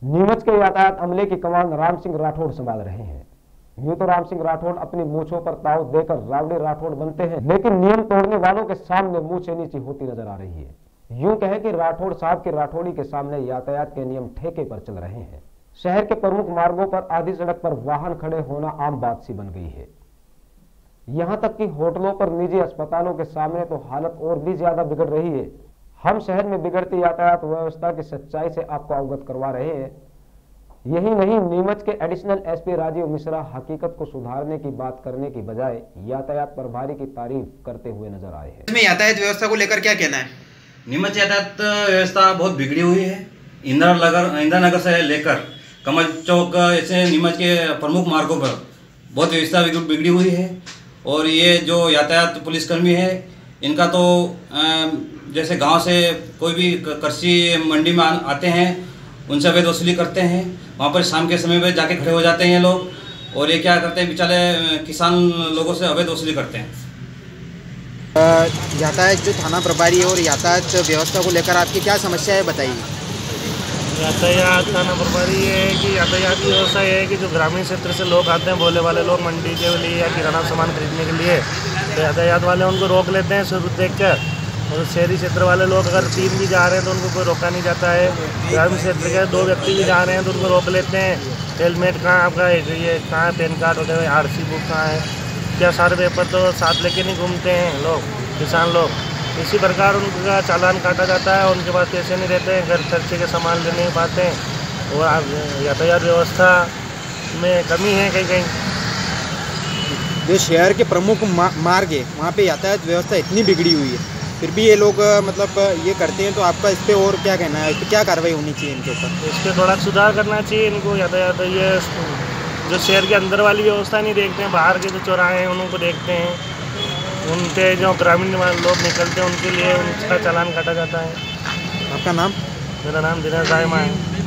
नीमच के यातायात अमले की कमान राम सिंह राठौड़ संभाल रहे हैं। यूं तो राम सिंह राठौड़ अपनी मूंछों पर ताव देकर रावड़ी राठौड़ बनते हैं, लेकिन नियम तोड़ने वालों के सामने मूंछें नीची होती नजर आ रही है। यूं कहें कि राठौड़ साहब की राठौड़ी के सामने यातायात के नियम ठेके पर चल रहे हैं। शहर के प्रमुख मार्गों पर आधी सड़क पर वाहन खड़े होना आम बात सी बन गई है। यहां तक कि होटलों पर निजी अस्पतालों के सामने तो हालत और भी ज्यादा बिगड़ रही है। हम शहर में बिगड़ती यातायात व्यवस्था की सच्चाई से आपको अवगत करवा रहे हैं। यही नहीं, नीमच के एडिशनल एसपी राजीव मिश्रा हकीकत को सुधारने की बात करने की बजाय यातायात प्रभारी की तारीफ करते हुए नजर आए हैं। इसमें यातायात व्यवस्था को लेकर क्या कहना है? नीमच यातायात व्यवस्था बहुत बिगड़ी हुई है। इंदिरा नगर से लेकर कमल चौक ऐसे नीमच के प्रमुख मार्गों पर बहुत व्यवस्था बिगड़ी हुई है। और ये जो यातायात पुलिसकर्मी है, इनका तो जैसे गांव से कोई भी कृषि मंडी में आते हैं, उनसे अवैध वसूली करते हैं। वहाँ पर शाम के समय में जाके खड़े हो जाते हैं ये लोग, और ये क्या करते हैं, बेचारे किसान लोगों से अवैध वसूली करते हैं। यातायात जो थाना प्रभारी है और यातायात व्यवस्था को लेकर आपकी क्या समस्या है, बताइए। यातायात थाना प्रभारी ये है कि यातायात की व्यवस्था ये है कि जो ग्रामीण क्षेत्र से लोग आते हैं, भोले वाले लोग मंडी के लिए या किराना सामान खरीदने के लिए, तो यातायात वाले उनको रोक लेते हैं शुरू देख कर। और शहरी क्षेत्र वाले लोग अगर 3 भी जा रहे हैं तो उनको कोई रोका नहीं जाता है। ग्रामीण क्षेत्र के 2 व्यक्ति भी जा रहे हैं तो उनको रोक लेते हैं। हेलमेट कहाँ आपका, ये कहाँ है, पैन कार्ड वगैरह, आरसी बुक कहाँ है, क्या सारे पेपर तो साथ लेके नहीं घूमते हैं लोग, किसान लोग। इसी प्रकार उनका चालान काटा जाता है, उनके पास पैसे नहीं रहते हैं, घर खर्चे के सामान ले नहीं पाते हैं। और यातायात व्यवस्था में कमी है कहीं कहीं। जो शहर के प्रमुख मार्ग है वहाँ पे यातायात व्यवस्था इतनी बिगड़ी हुई है, फिर भी ये लोग मतलब ये करते हैं, तो आपका इस पर और क्या कहना है? इस पर क्या कार्रवाई होनी चाहिए इनके ऊपर? इस पर थोड़ा सुधार करना चाहिए इनको। यातायात ये जो शहर के अंदर वाली व्यवस्था नहीं देखते हैं, बाहर के जो चौराहे हैं उनको देखते हैं। उन पे जो ग्रामीण लोग निकलते हैं उनके लिए उनका चालान काटा जाता है। आपका नाम? मेरा नाम दिनेश रायमा है।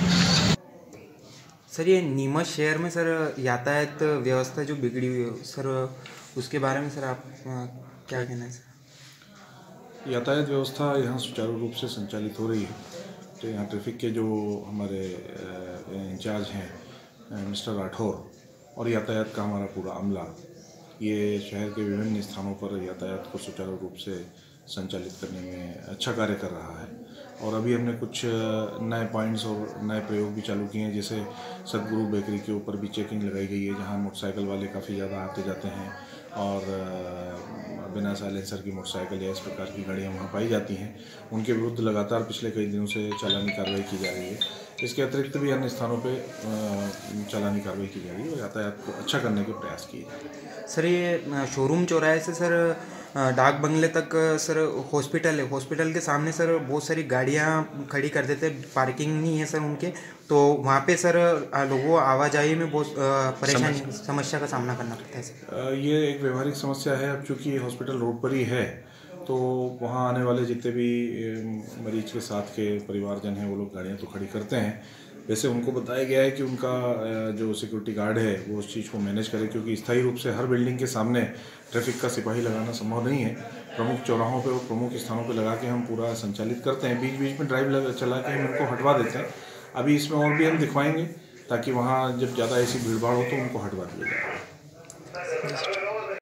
सर, ये नीमच शहर में सर यातायात व्यवस्था जो बिगड़ी हुई है सर, उसके बारे में सर आप क्या कहना है सर? यातायात व्यवस्था यहाँ सुचारू रूप से संचालित हो रही है। तो यहाँ ट्रैफिक के जो हमारे इंचार्ज हैं मिस्टर राठौर, और यातायात का हमारा पूरा अमला, ये शहर के विभिन्न स्थानों पर यातायात को सुचारू रूप से संचालित करने में अच्छा कार्य कर रहा है। और अभी हमने कुछ नए पॉइंट्स और नए प्रयोग भी चालू किए हैं। जैसे सदगुरु बेकरी के ऊपर भी चेकिंग लगाई गई है, जहाँ मोटरसाइकिल वाले काफ़ी ज़्यादा आते जाते हैं और बिना साइलेंसर की मोटरसाइकिल या इस प्रकार की गाड़ियाँ वहाँ पाई जाती हैं। उनके विरुद्ध लगातार पिछले कई दिनों से चालानी कार्रवाई की जा रही है। इसके अतिरिक्त भी अन्य स्थानों पे चालानी कार्रवाई की जा रही है और यातायात को अच्छा करने के प्रयास किए जा रहे हैं। सर, ये शोरूम चौराहे से सर डाक बंगले तक सर हॉस्पिटल है, हॉस्पिटल के सामने सर बहुत सारी गाड़ियाँ खड़ी कर देते हैं, पार्किंग नहीं है सर उनके, तो वहाँ पे सर लोगों आवाजाही में बहुत परेशानी समस्या का सामना करना पड़ता है सर। ये एक व्यवहारिक समस्या है। अब चूँकि हॉस्पिटल रोड पर ही है, तो वहाँ आने वाले जितने भी मरीज के साथ के परिवारजन हैं वो लोग गाड़ियाँ तो खड़ी करते हैं। वैसे उनको बताया गया है कि उनका जो सिक्योरिटी गार्ड है वो उस चीज़ को मैनेज करे, क्योंकि स्थायी रूप से हर बिल्डिंग के सामने ट्रैफिक का सिपाही लगाना संभव नहीं है। प्रमुख चौराहों पे और प्रमुख स्थानों पे लगा के हम पूरा संचालित करते हैं। बीच बीच में ड्राइव चला के हम उनको हटवा देते हैं। अभी इसमें और भी हम दिखवाएंगे ताकि वहाँ जब ज़्यादा ऐसी भीड़ भाड़ हो तो उनको हटवा दिया जाए।